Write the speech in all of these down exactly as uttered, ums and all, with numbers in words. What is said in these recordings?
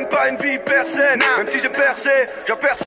mène pas une vie percée. Même si j'ai percé, j'ai percé.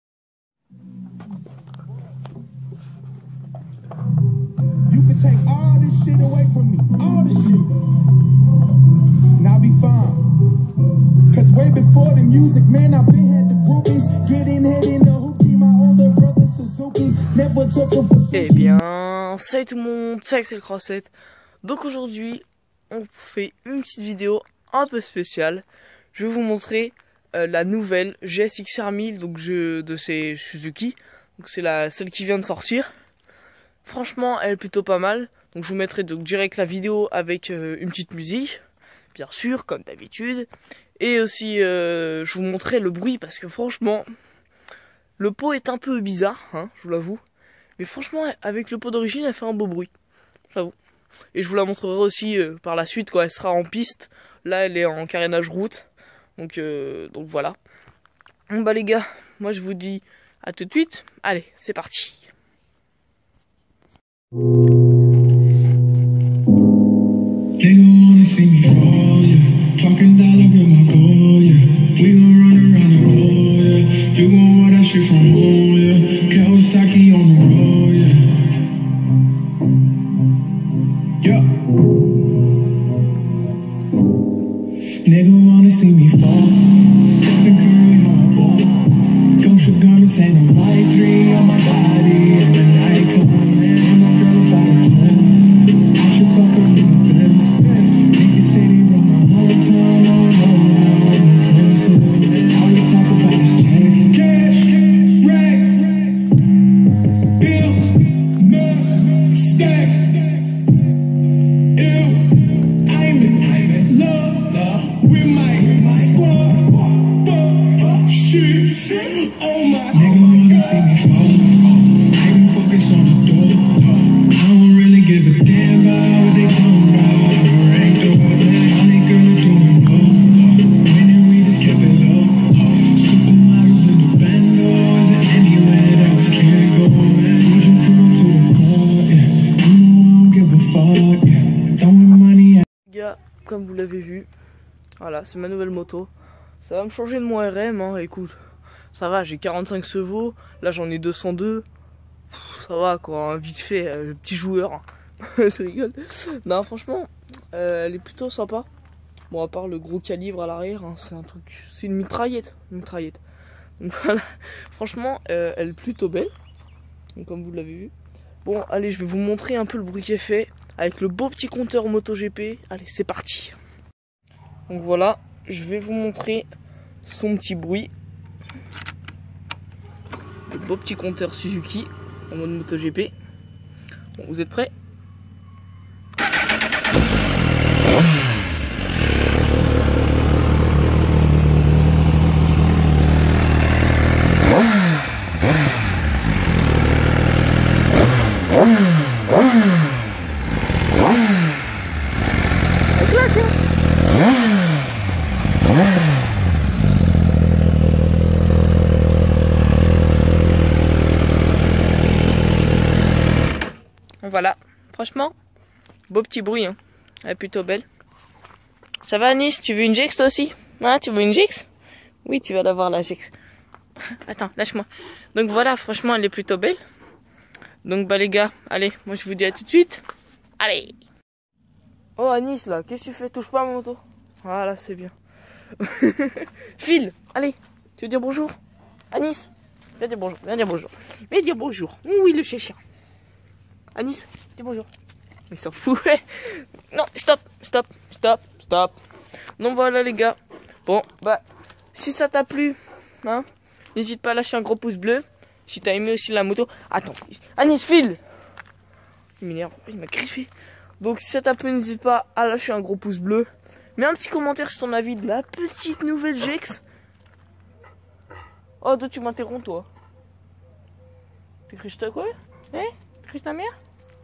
You could take all this shit away from me, all this shit, and I'll be fine. Cause way before the music, man, I've been had the groupies, getting head in the hoopty, my older brother Suzuki, never took a for Eh bien, salut tout le monde, c'est Axel Crossette. Donc aujourd'hui, on fait une petite vidéo un peu spéciale. Je vais vous montrer euh, la nouvelle G S X R mille donc je, de ces Suzuki. Donc c'est la celle qui vient de sortir. Franchement, elle est plutôt pas mal. Donc je vous mettrai donc direct la vidéo avec euh, une petite musique, bien sûr, comme d'habitude. Et aussi, euh, je vous montrerai le bruit parce que franchement, le pot est un peu bizarre, hein, je vous l'avoue. Mais franchement, avec le pot d'origine, elle fait un beau bruit, j'avoue. Et je vous la montrerai aussi euh, par la suite quand elle sera en piste. Là, elle est en carénage route. Donc, euh, donc voilà. Bon bah les gars, moi je vous dis à tout de suite. Allez, c'est parti. They gon' wanna see me fall, yeah. Talking dollar with my goal, yeah. We gon' run around the pole, yeah. You gon' want that shit from home, yeah. Kawasaki on the road, yeah. Yeah. Nigga wanna see me fall. Stephen Curry on my ball. Gosha garments and a white three on my body. And the night come in, my girl about a ten. I should fuck her in the Benz. Make a city run my hometown. I don't know now I'm in prison. All we talk about is cash, cash, rag, bills, mud, stacks. Ew, I'm in love with my squad. Fuck shit. Oh my God. I can focus on the door. I don't really give a damn about what they talking about. I ain't the one that only girl doing low. When did we just kept it low? Supermodels in the bandos and anywhere that we can't go. Man, you can to the club, yeah. You know I don't give a fuck, yeah. Throwing money at Les gars, comme vous l'avez vu, voilà, c'est ma nouvelle moto. Ça va me changer de mon R M, hein, écoute. Ça va, j'ai quarante-cinq chevaux, là j'en ai deux cent deux. Pff, ça va quoi, hein, vite fait, euh, petit joueur. Je rigole. Non, franchement, euh, elle est plutôt sympa. Bon, à part le gros calibre à l'arrière, hein, c'est un truc, c'est une mitraillette. Une mitraillette. Donc voilà, franchement, euh, elle est plutôt belle. Donc, comme vous l'avez vu. Bon, allez, je vais vous montrer un peu le bruit qu'elle fait avec le beau petit compteur MotoGP. Allez, c'est parti. Donc voilà, je vais vous montrer son petit bruit. Le beau petit compteur Suzuki en mode MotoGP. Bon, vous êtes prêts? Voilà, franchement, beau petit bruit, hein. Elle est plutôt belle. Ça va Anis, tu veux une Jex toi aussi? Hein, tu veux une Jex? Oui, tu vas l'avoir la Jex. Attends, lâche-moi. Donc voilà, franchement, elle est plutôt belle. Donc bah les gars, allez, moi je vous dis à tout de suite. Allez. Oh Anis là, qu'est-ce que tu fais? Touche pas à mon moto. Voilà, c'est bien. File, allez, tu veux dire bonjour? Anis, viens dire bonjour, viens dire bonjour. Viens dire bonjour. Oui, le chien. Anis, dis bonjour. Il s'en fout. Non, stop, stop, stop, stop. Donc voilà les gars. Bon, bah, si ça t'a plu, hein, n'hésite pas à lâcher un gros pouce bleu. Si t'as aimé aussi la moto. Attends, Anis, file. Il m'énerve, il m'a griffé. Donc si ça t'a plu, n'hésite pas à lâcher un gros pouce bleu. Mets un petit commentaire sur ton avis de la petite nouvelle G X. Oh, toi tu m'interromps toi. T'es Christa quoi? Hein? Ta mère.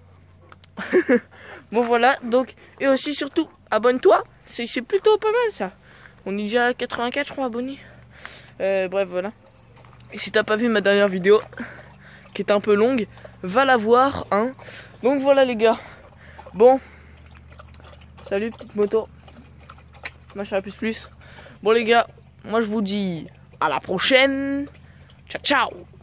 Bon voilà, donc et aussi surtout abonne-toi, c'est plutôt pas mal ça. On est déjà à quatre-vingt-quatre je crois abonnés. Euh, bref voilà. Et si t'as pas vu ma dernière vidéo qui est un peu longue, va la voir hein. Donc voilà les gars. Bon, salut petite moto. Machin plus plus. Bon les gars, moi je vous dis à la prochaine. Ciao, ciao.